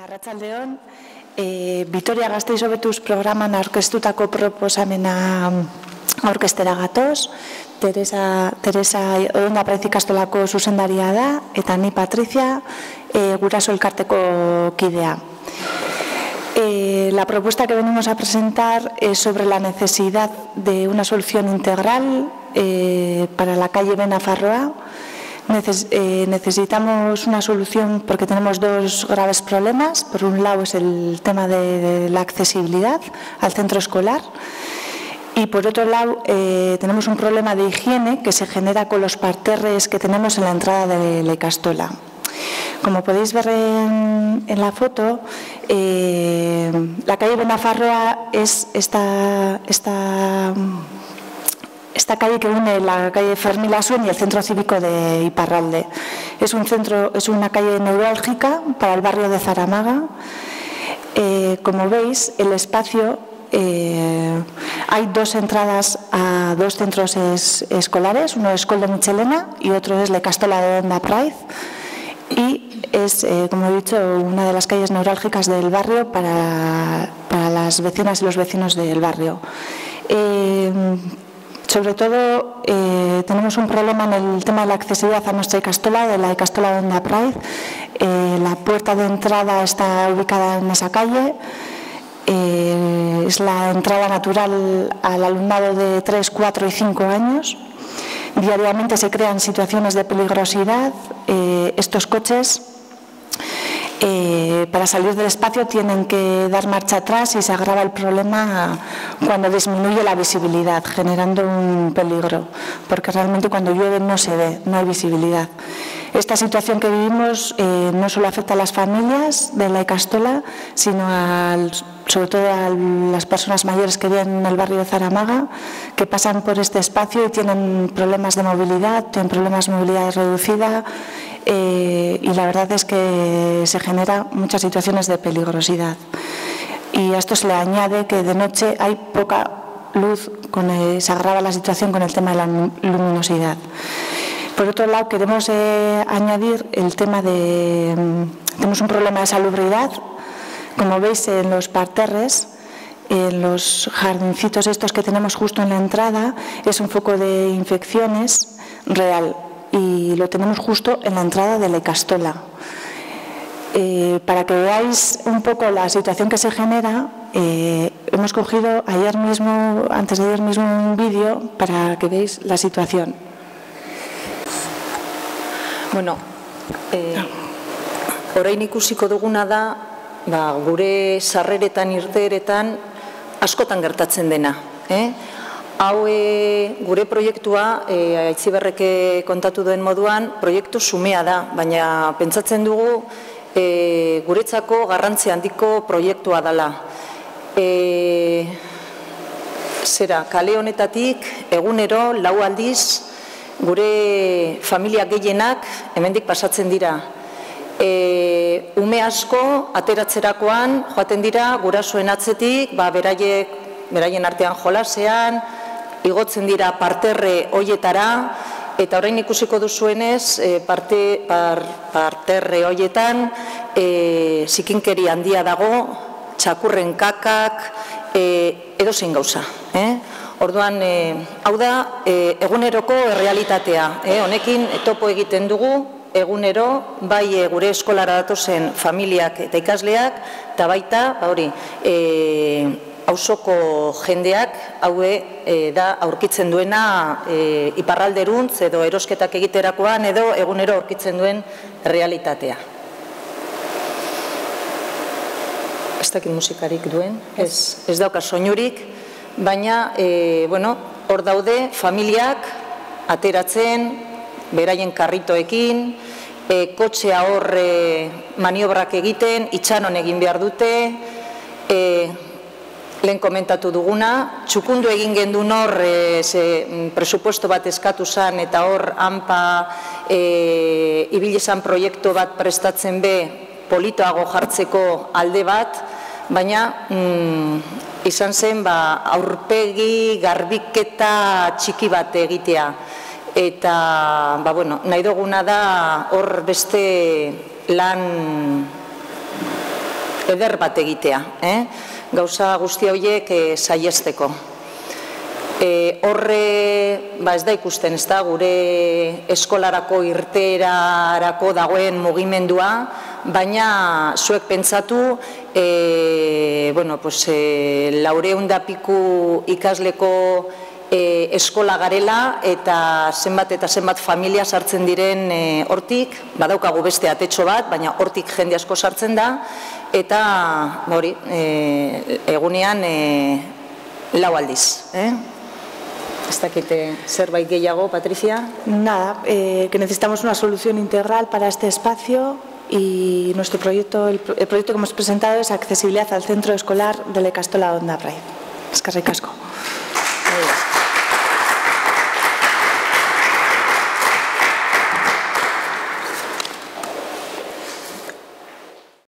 Arratsaldeon, Vitoria Gasteiz Hobetuz programan aurkeztutako proposamena aurkeztera gatoz. Teresa Odonda Praiz ikastolako zuzendaria da, eta ni Patricia, Guraso elkarteko kidea. La propuesta que venimos a presentar es sobre la necesidad de una solución integral para la calle Benafarroa. Necesitamos una solución porque tenemos dos graves problemas. Por un lado es el tema de la accesibilidad al centro escolar y por otro lado tenemos un problema de higiene que se genera con los parterres que tenemos en la entrada de la Ikastola. Como podéis ver en la foto, la calle Benafarroa es esta calle que une la calle Fermín Lasuen y el centro cívico de Iparralde. Es una calle neurálgica para el barrio de Zaramaga. Como veis, el espacio, hay dos entradas a dos centros escolares, uno es Koldo Mitxelena y otro es la Ikastola de Odonda Praiz. Y es, como he dicho, una de las calles neurálgicas del barrio para las vecinas y los vecinos del barrio. Sobre todo, tenemos un problema en el tema de la accesibilidad a nuestra Ikastola, de la Ikastola de Odonda Praiz. La puerta de entrada está ubicada en esa calle. Es la entrada natural al alumnado de 3, 4 y 5 años. Diariamente se crean situaciones de peligrosidad. Estos coches, para salir del espacio, tienen que dar marcha atrás y se agrava el problema cuando disminuye la visibilidad, generando un peligro, porque realmente cuando llueve no se ve, no hay visibilidad. Esta situación que vivimos no solo afecta a las familias de la Ikastola, sino sobre todo a las personas mayores que viven en el barrio de Zaramaga, que pasan por este espacio y tienen problemas de movilidad, tienen problemas de movilidad reducida, y la verdad es que se generan muchas situaciones de peligrosidad. Y a esto se le añade que de noche hay poca luz, se agrava la situación con el tema de la luminosidad. Por otro lado, queremos añadir el tema tenemos un problema de salubridad. Como veis en los parterres, en los jardincitos estos que tenemos justo en la entrada, es un foco de infecciones real y lo tenemos justo en la entrada de la Ikastola. Para que veáis un poco la situación que se genera, hemos cogido antes de ayer mismo, un vídeo para que veáis la situación. Bueno, orain ikusiko duguna da, gure sarreretan, irteeretan askotan gertatzen dena. Hau gure proiektua, Aitziberrek kontatu duen moduan, proiektu xumea da, baina pentsatzen dugu guretzako garrantzi handiko proiektua dela. Kale honetatik egunero 4 aldiz gure familia gehienak hemendik pasatzen dira. Ume asko ateratzerakoan joaten dira gurasoen atzetik, beraien artean jolasean, igotzen dira parterre hoietara, eta orain ikusiko duzuenez parterre hoietan zikinkeri handia dago, txakurren kakak, edozein gauza. Orduan, hau da eguneroko errealitatea. Honekin topo egiten dugu egunero, bai gure eskolara datozen familiak eta ikasleak, eta baita, auzoko jendeak haue da aurkitzen duena iparralderuntz edo erosketak egiterakoan edo egunero aurkitzen duen realitatea. Ez dakit musikarik duen, ez dauka soinurik, baina hor daude familiak ateratzen, beraien karritoekin, kotxea hor maniobrak egiten, itxanon egin behar dute, lehen komentatu duguna, txukundu egin gendun hor presupuesto bat eskatu zen eta hor hanpa ibilizan proiektu bat prestatzen be politoago jartzeko alde bat, baina izan zen aurpegi garbiketa txiki bat egitea. Eta nahi duguna da hor beste lan eder bat egitea, gauza guzti horiek saiesteko. Horre, ez da ikusten, ez da, gure eskolarako irteerarako dagoen mugimendua, baina zuek pentsatu, 400 eta piku ikasleko eskola garela eta zenbat familia sartzen diren hortik, badaukagu beste atetxo bat, baina hortik jende asko sartzen da, eta egunean 4 aldiz. Ez dakite zerbait gehiago, Patricia? Nada, que necesitamos una solución integral para este espacio y nuestro proyecto, el proyecto que hemos presentado es accesibilidad al centro escolar de la Ikastola Onda Prai. Eskerrik asko.